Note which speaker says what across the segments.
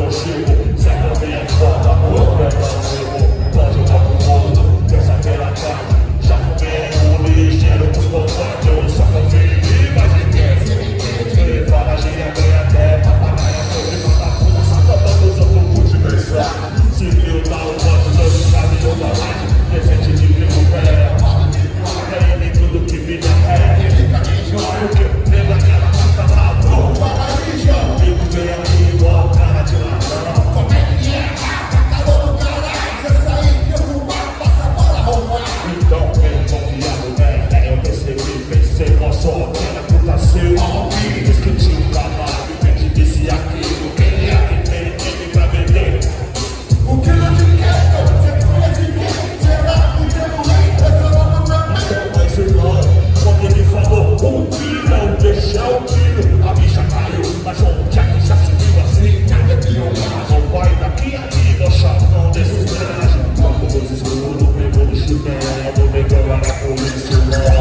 Speaker 1: não chego. Se a também é foda, o pé não chego. Pode dar pro mundo, pensa aquela carne. Já comi o ligeiro com os confortos. Eu só confio, mas entende. Fala a gíria, ganha até papagaia. Sobre manda puta, sacando os outros multiversar. Se viu, dá o voto, dois casos de uma live. Presente de vivo, pé. Ganha nem tudo que vida é. Porque lembra aquela puta lá, pô. Vivo bem aqui, igual o cara de ladrão. Como é que é? Tá calor do caralho. Você sair, eu fumar, passa a bola, roubar. Então, bem confiado, né? Eu pensei, nossa, aquela puta seu. Discutir o trabalho, pede desse aquilo. Quem é que tem time pra vender? O que não te quer, você conhece quem? Será que tem um rei? Essa nova também. Mas irmão, quando ele falou, o tiro não deixa o tiro. A bicha caiu, mas onde é que já se viu assim? Nada que eu não vai daqui a aqui, no chapão desses trajes. Quando os escuros pegou no chinelo, negando a polícia.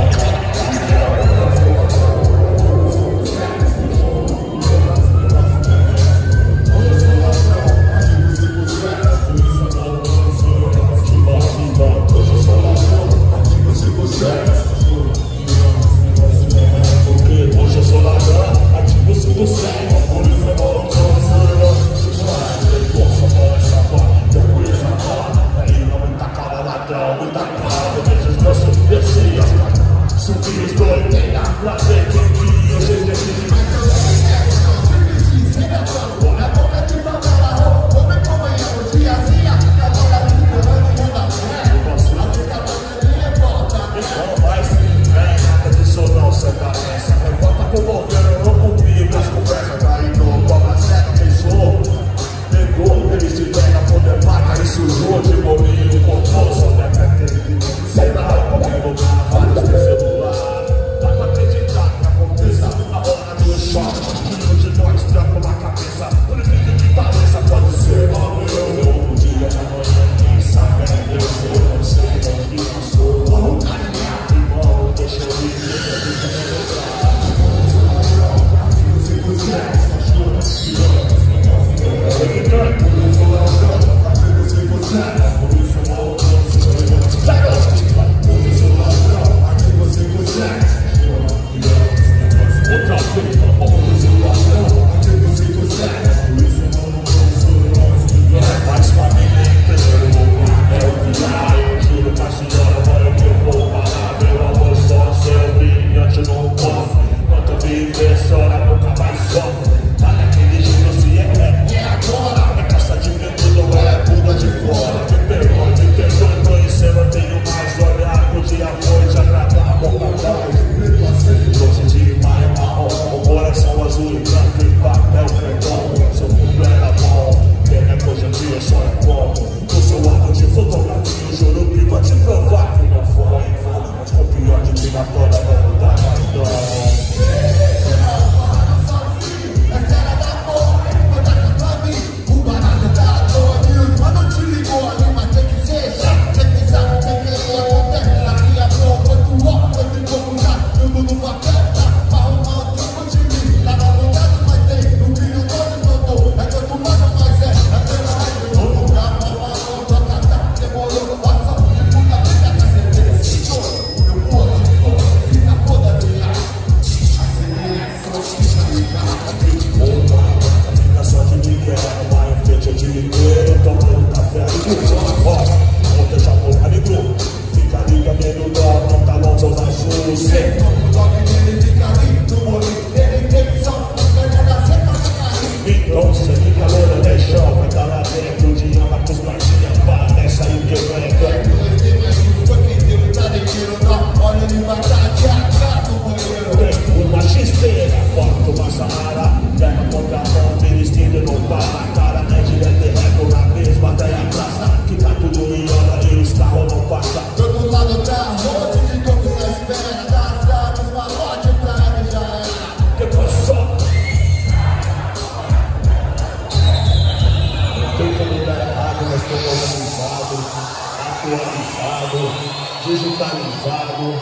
Speaker 2: digitalizado.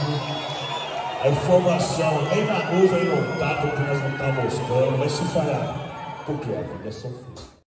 Speaker 2: A informação nem na nuvem não tá, porque nós não estamos mostrando, mas se falhar, porque a vida é sofrida.